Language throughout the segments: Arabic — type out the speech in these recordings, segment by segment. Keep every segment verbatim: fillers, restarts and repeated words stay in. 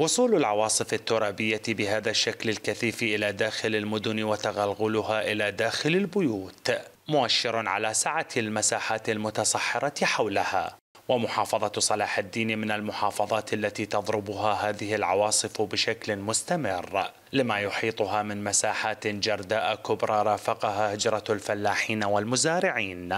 وصول العواصف الترابية بهذا الشكل الكثيف إلى داخل المدن وتغلغلها إلى داخل البيوت مؤشر على سعة المساحات المتصحرة حولها. ومحافظة صلاح الدين من المحافظات التي تضربها هذه العواصف بشكل مستمر، لما يحيطها من مساحات جرداء كبرى رافقها هجرة الفلاحين والمزارعين.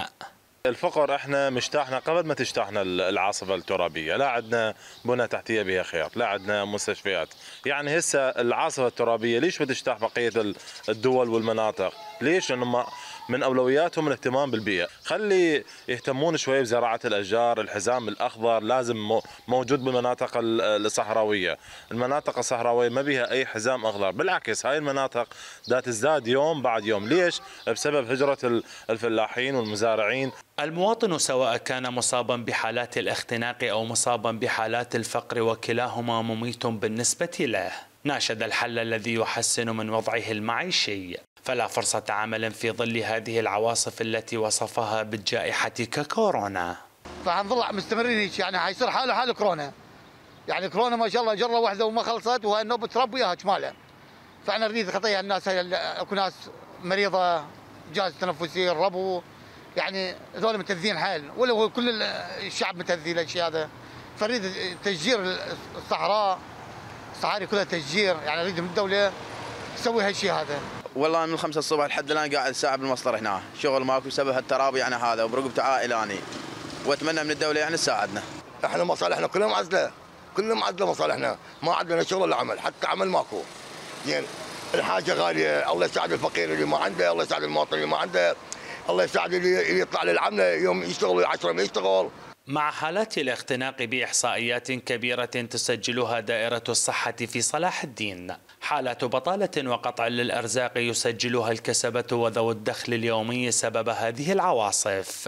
الفقر احنا مجتاحنا قبل ما تجتاحنا العاصفه الترابيه، لا عندنا بنى تحتيه بها خير، لا عندنا مستشفيات، يعني هسه العاصفه الترابيه ليش بتجتاح بقيه الدول والمناطق؟ ليش؟ لانه من اولوياتهم الاهتمام بالبيئه، خلي يهتمون شوي بزراعه الاشجار، الحزام الاخضر لازم موجود بالمناطق الصحراويه، المناطق الصحراويه ما بها اي حزام اخضر، بالعكس هاي المناطق دا تزداد يوم بعد يوم، ليش؟ بسبب هجره الفلاحين والمزارعين. المواطن سواء كان مصابا بحالات الاختناق أو مصابا بحالات الفقر وكلاهما مميت بالنسبة له، ناشد الحل الذي يحسن من وضعه المعيشي، فلا فرصة عمل في ظل هذه العواصف التي وصفها بالجائحة ككورونا. فحنظل مستمرين هيك، يعني حيصير حاله حال كورونا، يعني كورونا ما شاء الله جرة واحدة وما خلصت وهي النوبة تربي اياها كمالها، فاحنا نريد خطايا الناس، اكو ناس مريضة جهاز تنفسي، الربو، يعني هذول متأذين حيل، ولا كل الشعب متأذي الشيء هذا، فنريد تشجير الصحراء، الصحاري كلها تشجير، يعني نريد من الدولة تسوي هالشيء هذا. والله من الخمسة الصبح لحد الآن قاعد ساعة بالمصدر هنا، شغل ماكو بسبب هالترابي يعني هذا، وبرقبة عائلة أنا، وأتمنى من الدولة يعني تساعدنا. احنا مصالحنا كلها معزلة، كلها معزلة مصالحنا، ما عندنا شغل ولا عمل، حتى عمل ماكو. يعني الحاجة غالية، الله يساعد الفقير اللي ما عنده، الله يساعد المواطن اللي ما عنده، الله يساعد اللي يطلع للعمله يوم يشتغل عشرة ما يشتغل. مع حالات الاختناق بإحصائيات كبيرة تسجلها دائرة الصحة في صلاح الدين، حالات بطالة وقطع للأرزاق يسجلها الكسبة وذوو الدخل اليومي سبب هذه العواصف.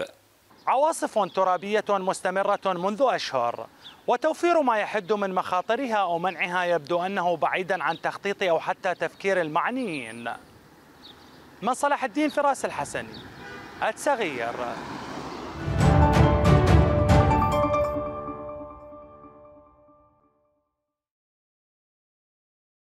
عواصف ترابية مستمرة منذ أشهر، وتوفير ما يحد من مخاطرها أو منعها يبدو أنه بعيدا عن تخطيط أو حتى تفكير المعنيين. من صلاح الدين فراس الحسني، التغيير.